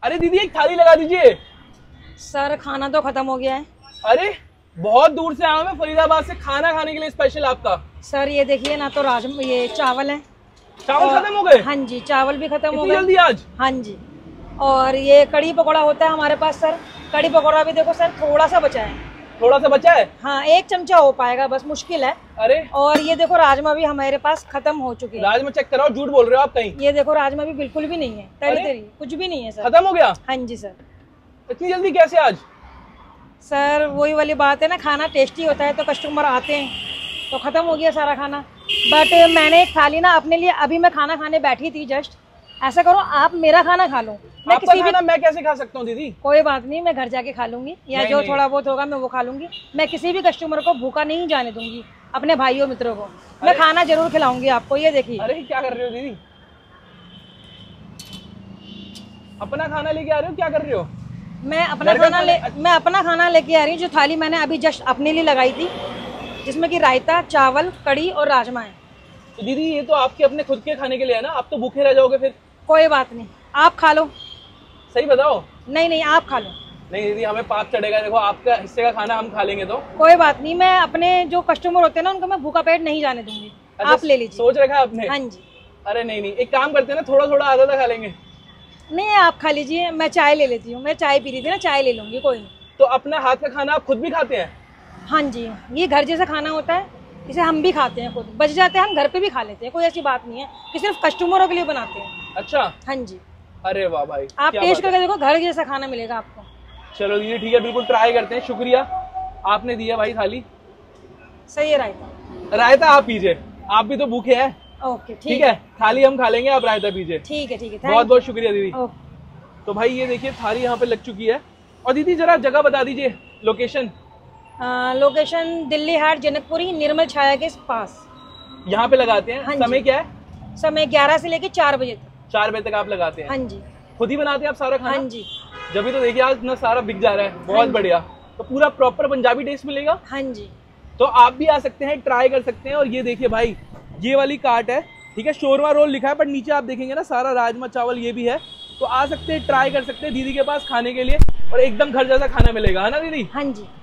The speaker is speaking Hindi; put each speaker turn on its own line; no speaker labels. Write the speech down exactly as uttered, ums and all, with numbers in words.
अरे दीदी एक थाली लगा दीजिए।
सर खाना तो खत्म हो गया है।
अरे बहुत दूर से आया हूं मैं फरीदाबाद से खाना खाने के लिए स्पेशल आपका।
सर ये देखिए ना, तो राजमा ये चावल है।
चावल खत्म हो गए?
हाँ जी, चावल भी खत्म हो
इतनी
गए
जल्दी आज?
हाँ जी। और ये कड़ी पकौड़ा होता है हमारे पास सर, कड़ी पकौड़ा भी देखो सर थोड़ा सा बचा है।
थोड़ा सा बचा है?
हाँ, एक चमचा हो पाएगा बस, मुश्किल है।
अरे
और ये देखो राजमा भी हमारे पास खत्म हो चुके हैं।
राजमा चेक कराओ, झूठ बोल रहे हो आप कहीं।
ये देखो राजमा भी बिल्कुल भी नहीं है, तरी तरी कुछ भी नहीं है सर।
खत्म हो गया?
हाँ जी सर।
इतनी जल्दी कैसे आज?
सर वही वाली बात है ना, खाना टेस्टी होता है तो कस्टमर आते हैं, तो खत्म हो गया सारा खाना। बट मैंने एक थाली ना अपने लिए, अभी मैं खाना खाने बैठी थी जस्ट, ऐसा करो आप मेरा खाना खा लो। मैं
आपका
किसी
खाना
भी
मैं कैसे खा सकता हूँ दीदी?
कोई बात नहीं, मैं घर जाके खा लूंगी, या
नहीं,
जो
नहीं।
थोड़ा बहुत होगा मैं वो खा लूंगी। मैं किसी भी कस्टमर को भूखा नहीं जाने दूंगी, अपने भाइयों मित्रों को मैं खाना जरूर खिलाऊंगी आपको। ये देखिए।
अरे क्या कर रहे हो दीदी? अपना खाना लेके आ रहे हो, क्या कर रहे हो?
मैं अपना
घर का
खाना ले
खाना-
मैं अपना खाना लेके आ रही हूँ। जो थाली मैंने अभी जस्ट अपने लिए लगाई थी, जिसमें कि रायता, चावल, कड़ी और राजमा है।
तो दीदी ये तो आपके अपने खुद के खाने के लिए है ना, आप तो भूखे रह जाओगे फिर।
कोई बात नहीं, आप खा लो।
सही बताओ।
नहीं नहीं, आप खा लो।
नहीं दीदी हमें पाप चढ़ेगा, देखो आपका हिस्से का खाना हम खा लेंगे तो।
कोई बात नहीं, मैं अपने जो कस्टमर होते हैं ना उनको मैं भूखा पेट नहीं जाने दूंगी।
अच्छा,
आप ले लीजिए।
सोच रखा है आपने?
हाँ जी।
अरे नहीं नहीं, एक काम करते हैं ना, थोड़ा थोड़ा आधा आधा खा लेंगे।
नहीं आप खा लीजिए, मैं चाय ले लेती हूँ। मैं चाय पी रही थी ना, चाय ले लूंगी, कोई नहीं।
तो अपना हाथ का खाना आप खुद भी खाते हैं?
हाँ जी, ये घर जैसा खाना होता है, इसे हम भी खाते हैं, खुद बच जाते हैं, हम घर पे भी खा लेते हैं, कोई ऐसी बात नहीं है कि सिर्फ कस्टमरों के लिए बनाते हैं।
अच्छा।
हाँ जी।
अरे वाह भाई,
आप
क्या
टेस्ट
बात
करके देखो, घर जैसा खाना मिलेगा आपको।
है। चलो दीदी ठीक है, बिल्कुल ट्राई करते हैं। शुक्रिया, आपने दिया भाई थाली।
सही है रायता।
रायता आप पीजिए, आप भी तो भूखे हैं।
ओके
ठीक है, थाली हम खा लेंगे, आप रायता पीजिए।
ठीक है ठीक है,
बहुत बहुत शुक्रिया दीदी।
ओके।
तो भाई ये देखिए थाली यहाँ पे लग चुकी है। और दीदी जरा जगह बता दीजिए, लोकेशन।
लोकेशन दिल्ली हाट, जनकपुरी, निर्मल छाया के पास
यहाँ पे लगाते हैं।
हाँ
समय
जी।
क्या है?
समय ग्यारह से लेके चार बजे तक।
चार बजे तक आप लगाते हैं?
हाँ जी।
खुद ही बनाते हैं आप सारा खाना?
हाँ जी।
जब भी तो देखिए आज ना सारा बिक जा रहा है, बहुत बढ़िया। तो पूरा प्रॉपर पंजाबी टेस्ट मिलेगा।
हाँ जी।
तो आप भी आ सकते हैं, ट्राई कर सकते हैं। और ये देखिए भाई, ये वाली कार्ट है, ठीक है, शोरमा रोल लिखा है, पर नीचे आप देखेंगे ना सारा राजमा चावल ये भी है। तो आ सकते हैं, ट्राई कर सकते हैं दीदी के पास खाने के लिए, और एकदम घर जैसा खाना मिलेगा, है ना दीदी?
हाँ जी।